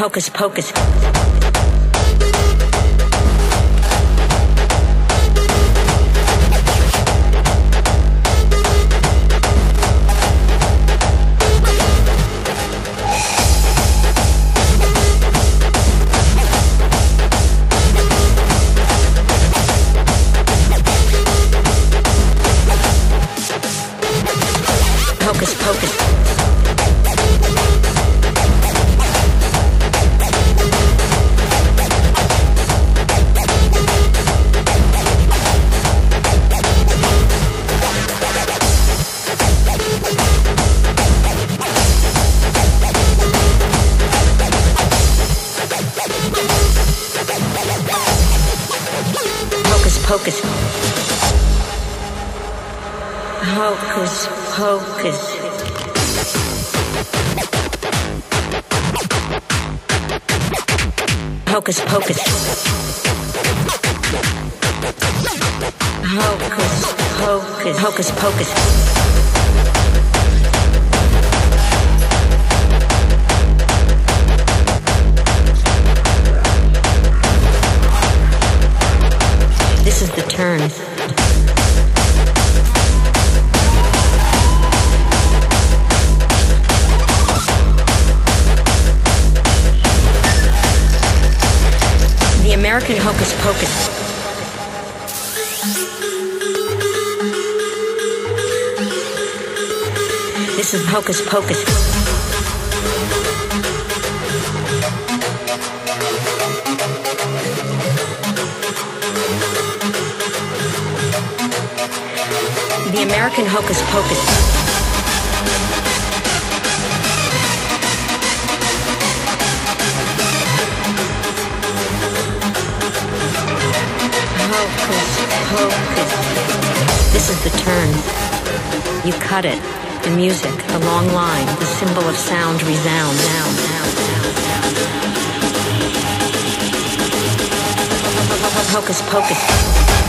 Hocus Pocus. Hocus Pocus. Hocus Pocus. Hocus Pocus. Hocus Pocus. Hocus Pocus. Hocus Pocus. This is the turn. The American Hocus Pocus. This is Hocus Pocus. The American Hocus Pocus. Hocus Pocus. This is the turn. You cut it. The music, the long line, the symbol of sound resound. Hocus Pocus.